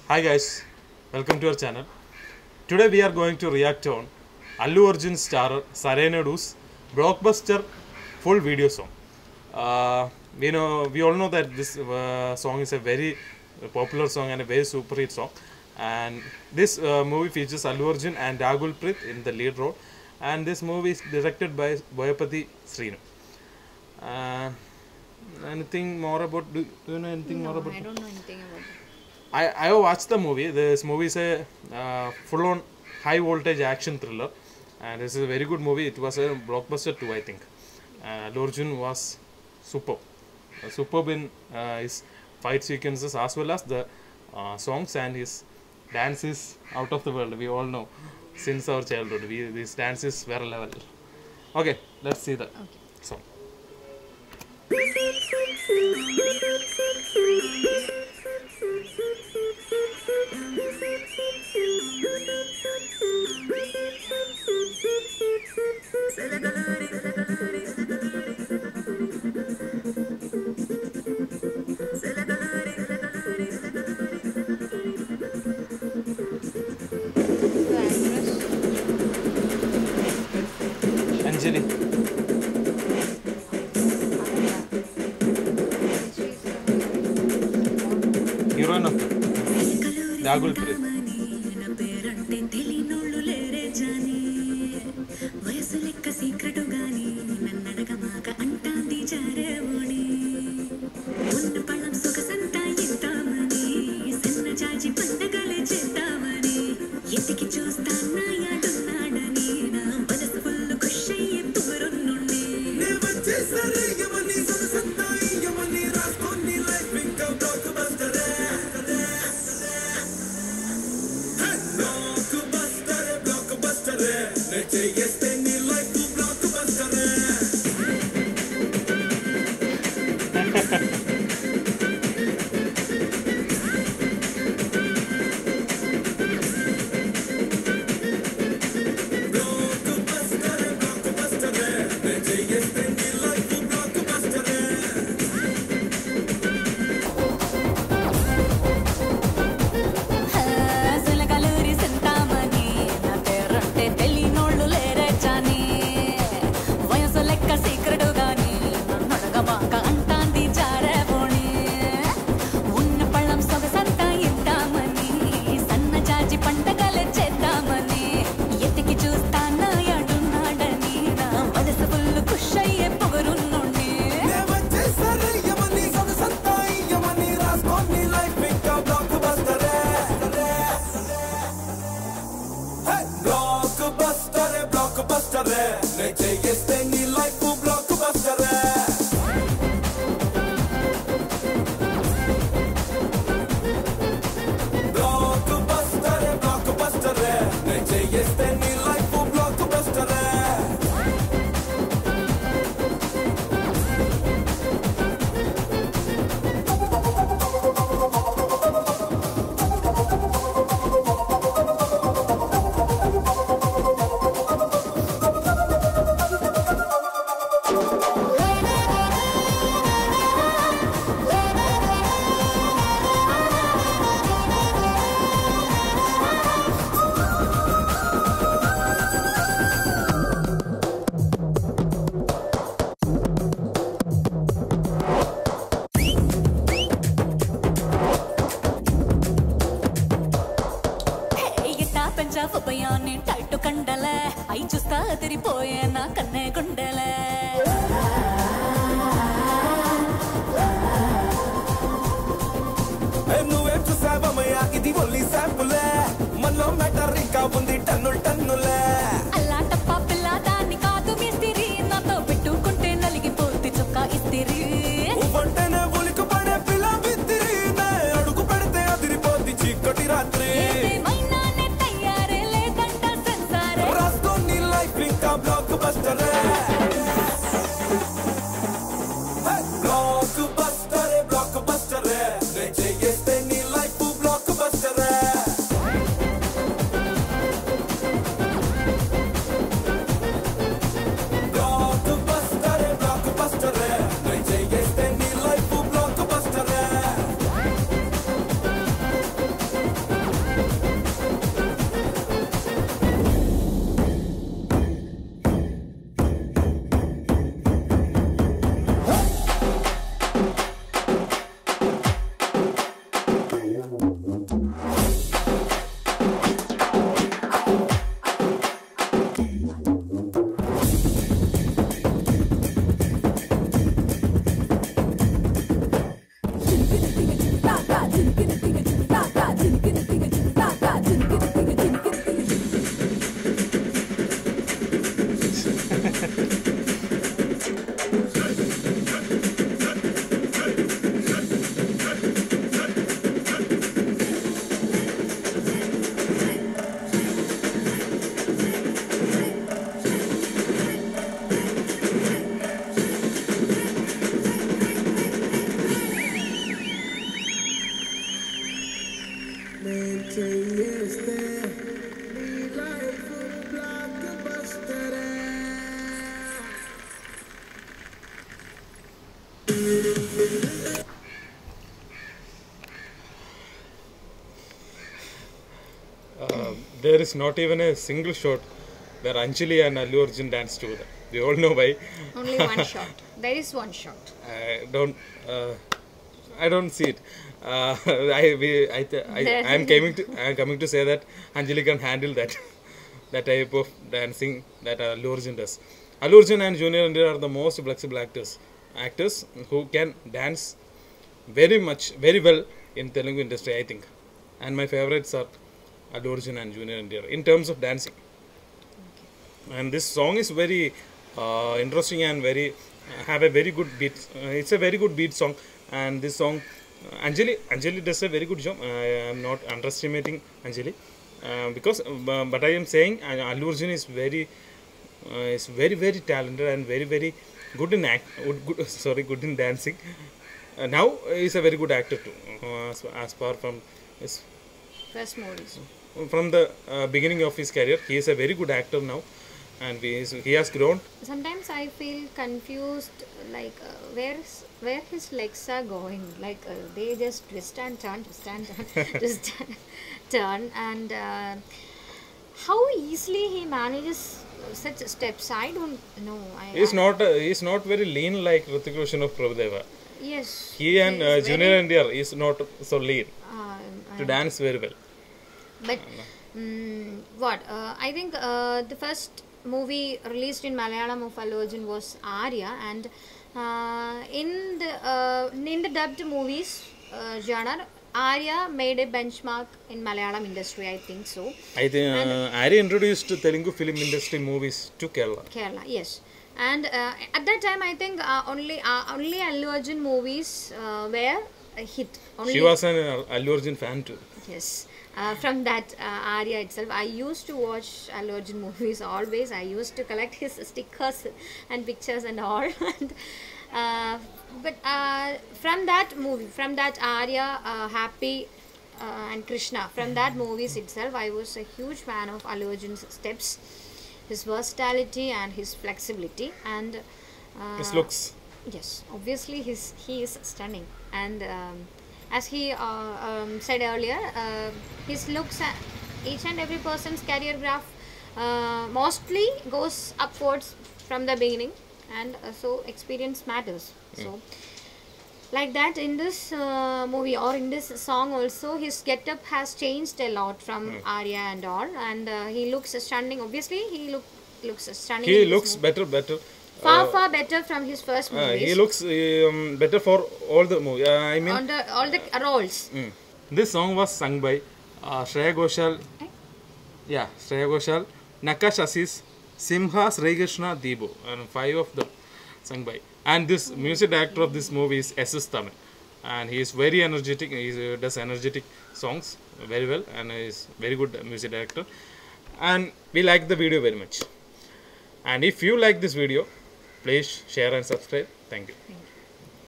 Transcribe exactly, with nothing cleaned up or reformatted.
Hi guys, welcome to our channel. Today we are going to react on Allu Arjun star Sarrainodu's blockbuster full video song. Uh, you know, we all know that this uh, song is a very popular song and a very super hit song. And this uh, movie features Allu Arjun and Rakul Preet in the lead role. And this movie is directed by Srikanth. Uh, anything more about? Do, do you know anything no, more about? I don't know anything about it. I, I watched the movie. This movie is a uh, full-on high-voltage action thriller, and this is a very good movie. It was a blockbuster too, I think. Uh, Allu Arjun was superb, uh, superb in uh, his fight sequences as well as the uh, songs, and his dance is out of the world. We all know since our childhood, we, this dance is very level. Okay, let's see the Okay. song. Anjali. Heroine of Rakul Preet. Uh, there is not even a single shot where Anjali and Allu Arjun dance together. We all know why. Only one shot. There is one shot. I don't. Uh, I don't see it. Uh, I we, I th- I I am coming to I am coming to say that Anjali can handle that that type of dancing that Allu Arjun does. Allu Arjun and Junior N T R are the most flexible actors actors who can dance very much very well in Telugu industry, I think. And my favorites are Allu Arjun and Junior N T R in terms of dancing. Okay. And this song is very uh, interesting and very uh, have a very good beat. Uh, it's a very good beat song, and this song uh, Anjali Anjali does a very good job. I am not underestimating Anjali uh, because uh, but I am saying uh, Allu Arjun is very uh, is very very talented and very very good in act good, sorry good in dancing. Uh, now he is a very good actor too, uh, as, as far from his First movies. from the uh, beginning of his career. He is a very good actor now, and he, is, he has grown. Sometimes I feel confused, like uh, where's where his legs are going. Like uh, they just twist and turn, twist and turn, twist and turn, and uh, how easily he manages such steps. I don't know. I, He's I, not uh, he's not very lean like Hrithik Roshan of Prabhudeva. Yes. He and uh, Junior N T R is not so lean Uh, to dance very well. But um, what uh, I think uh, the first movie released in Malayalam of Allu Arjun was Arya, and uh, in the uh, in the dubbed movies uh, genre, Arya made a benchmark in Malayalam industry. I think so. I think uh, Ari introduced Telugu film industry movies to Kerala. Kerala, yes. And uh, at that time, I think uh, only uh, only Allu Arjun movies uh, were a hit. Only She was an uh, Allu Arjun fan too. Yes. Uh, from that uh, Arya itself, I used to watch Allu Arjun movies always. I used to collect his stickers and pictures and all. and, uh, but uh, from that movie, from that Arya, uh, Happy uh, and Krishna, from that movies itself, I was a huge fan of Allu Arjun's steps, his versatility and his flexibility, and uh, His looks. yes, obviously his he is stunning, and um, as he uh, um, said earlier, uh, his looks, uh, each and every person's career graph uh, mostly goes upwards from the beginning, and uh, so experience matters. Mm. So like that in this uh, movie or in this song also, his get-up has changed a lot from mm. Arya and all, and uh, he looks stunning. Obviously he look, looks stunning. He looks better better far uh, far better from his first movies. Uh, he looks um, better for all the movie. Uh, I mean, on the all the roles. Mm. This song was sung by uh, Shreya Ghoshal. Eh? Yeah, Shreya Ghoshal, Nakash, Aziz, Simha, Krishna, Deepu, and five of them sung by. And this music director of this movie is Aziz Thaman, and he is very energetic. He uh, does energetic songs very well, and he is very good music director. And we like the video very much. And if you like this video, please share and subscribe. Thank you. Thank you.